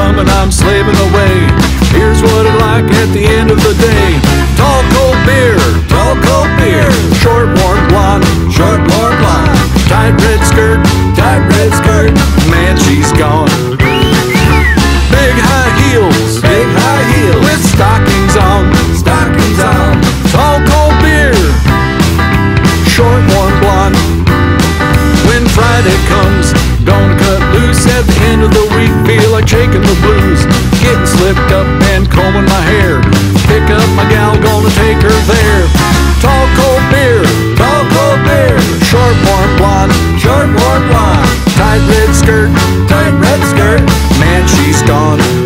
come and I'm slaving away. Here's what I like at the end of the day. Tall cold beer, short worn blonde, tight red skirt, man she's gone. Big high heels, with stockings on, tall cold beer, short worn blonde. When Friday comes, gonna cut loose at the end of the week. Feel like shaking the blues, getting slipped up and combing my hair. Pick up my gal, gonna take her there. Tall cold beer, short worn blonde, tight red skirt, man she's gone.